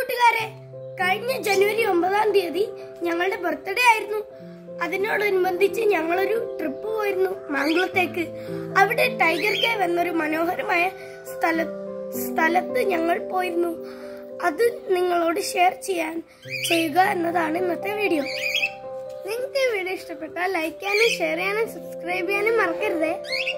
കൂട്ടുകാരെ, കഴിഞ്ഞ ജനുവരി 9-ാം തീയതി ഞങ്ങളുടെ ബർത്ത്ഡേ ആയിരുന്നു. അതിനോടനുബന്ധിച്ച് ഞങ്ങളൊരു ട്രിപ്പ് പോയിരുന്നു മാങ്കുളത്തേക്ക്. അവിടെ ടൈഗർ കേവ് എന്നൊരു മനോഹരമായ സ്ഥലത്ത് ഞങ്ങൾ പോയിരുന്നു. അത് നിങ്ങളോട് ഷെയർ ചെയ്യുക എന്നതാണ് ഇന്നത്തെ വീഡിയോ. നിങ്ങൾക്ക് ഈ വീഡിയോ ഇഷ്ടപ്പെട്ടാൽ ലൈക്ക് ചെയ്യാനും ഷെയർ ചെയ്യാനും സബ്സ്ക്രൈബ് ചെയ്യാനും മറക്കരുതേ.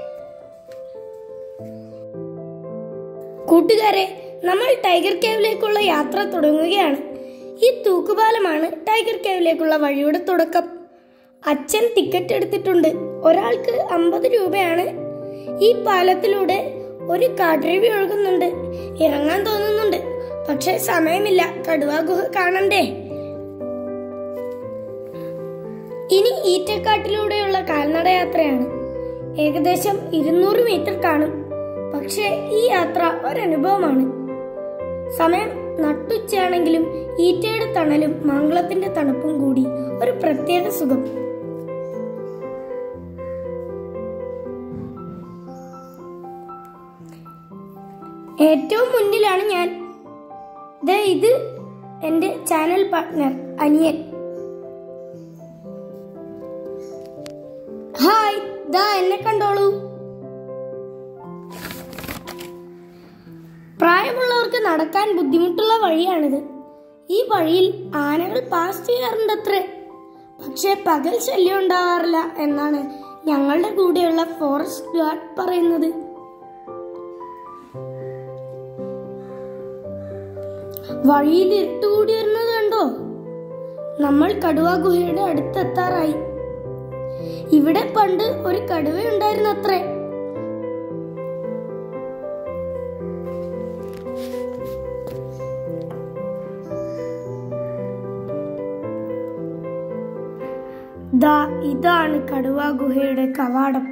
കൂട്ടുകാരെ, നമ്മൾ ടൈഗർ കേവിലേക്കുള്ള യാത്ര തുടങ്ങുകയാണ്. ഈ തൂക്കുപാലമാണ് ടൈഗർ കേവിലേക്കുള്ള വഴിയുടെ തുടക്കം. അച്ഛൻ ടിക്കറ്റ് എടുത്തിട്ടുണ്ട്. ഒരാൾക്ക് 50 രൂപയാണ്. ഈ പാലത്തിലൂടെ ഒരു കാട്ടരുവി ഒഴുകുന്നുണ്ട്. ഇറങ്ങാൻ തോന്നുന്നുണ്ട്, പക്ഷെ സമയമില്ല. കടുവാ ഗുഹ കാണണ്ടേ. ഇനി ഈറ്റക്കാട്ടിലൂടെയുള്ള കാൽനട യാത്രയാണ്. ഏകദേശം 200 മീറ്റർ കാണും. പക്ഷേ ഈ യാത്ര ഒരനുഭവമാണ്. സമയം നട്ടുച്ചയാണെങ്കിലും ഈറ്റയുടെ തണലും മാങ്കുളത്തിന്റെ തണുപ്പും കൂടി ഒരു പ്രത്യേക സുഖം. ഏറ്റവും മുന്നിലാണ് ഞാൻ. ഇത് എന്റെ ചാനൽ പാർട്ട്ണർ അനിയൻ. ഹായ്, എന്നെ കണ്ടോളൂ. പ്രായമുള്ളവർക്ക് നടക്കാൻ ബുദ്ധിമുട്ടുള്ള വഴിയാണിത്. ഈ വഴിയിൽ ആനകൾ പാസ് ചെയ്യാറുണ്ടത്രേ. പക്ഷെ പകൽ ശല്യം ഉണ്ടാവാറില്ല എന്നാണ് ഞങ്ങളുടെ കൂടെയുള്ള ഫോറസ്റ്റ് ഗാർഡ് പറയുന്നത്. വഴിയിൽ ഇരുട്ടുകൂടി വരുന്നത് കണ്ടോ? നമ്മൾ കടുവാ ഗുഹയുടെ അടുത്തെത്താറായി. ഇവിടെ പണ്ട് ഒരു കടുവയുണ്ടായിരുന്നത്രേ. ഇതാണ് കടുവാ ഗുഹയുടെ കവാടം.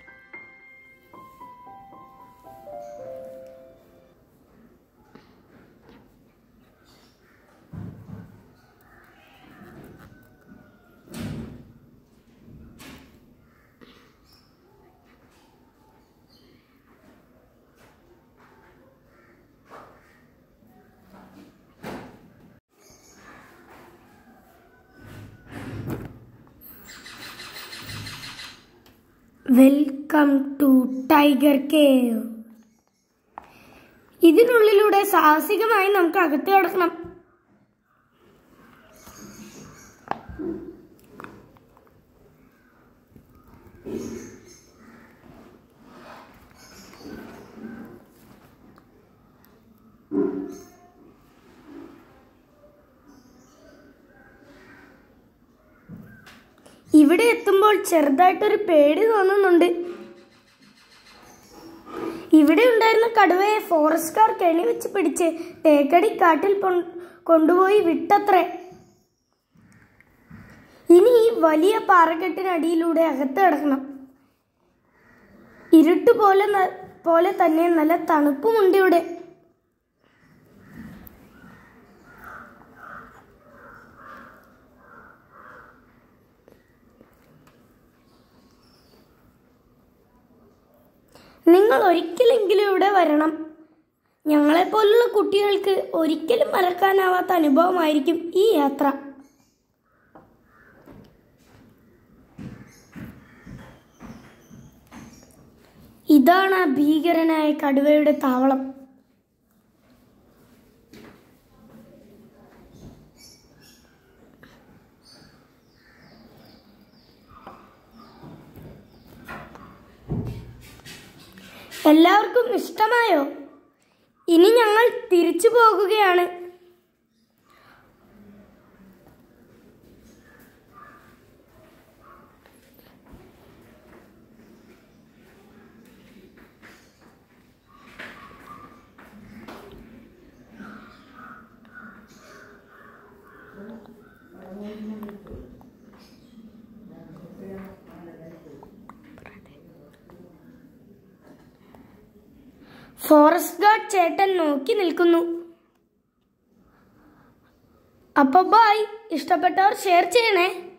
Welcome to tiger cave. ഇതിനുള്ളിലൂടെ സാഹസികമായി നമുക്ക് അകത്ത് കടക്കണം. ഇവിടെ എത്തുമ്പോൾ ചെറുതായിട്ടൊരു പേടി തോന്നുന്നുണ്ട്. ഇവിടെ ഉണ്ടായിരുന്ന കടുവയെ ഫോറസ്റ്റുകാർ കെണി വെച്ച് പിടിച്ച് തേക്കടി കാട്ടിൽ കൊണ്ടുപോയി വിട്ടത്രേ. ഇനി ഈ വലിയ പാറക്കെട്ടിനടിയിലൂടെ അകത്ത് കിടക്കണം. ഇരുട്ടുപോലെ തന്നെ നല്ല തണുപ്പുമുണ്ട് ഇവിടെ. നിങ്ങൾ ഒരിക്കലെങ്കിലും ഇവിടെ വരണം. ഞങ്ങളെപ്പോലുള്ള കുട്ടികൾക്ക് ഒരിക്കലും മറക്കാനാവാത്ത അനുഭവമായിരിക്കും ഈ യാത്ര. ഇതാണ് ആ ഭീകരനായ കടുവയുടെ താവളം. എല്ലാവർക്കും ഇഷ്ടമായോ? ഇനി ഞങ്ങൾ തിരിച്ചു പോകുകയാണ്. ഫോറസ്റ്റ് ഗാർഡ് ചേട്ടൻ നോക്കി നിൽക്കുന്നു. അപ്പൊ ബൈ. ഇഷ്ടപ്പെട്ടവർ ഷെയർ ചെയ്യണേ.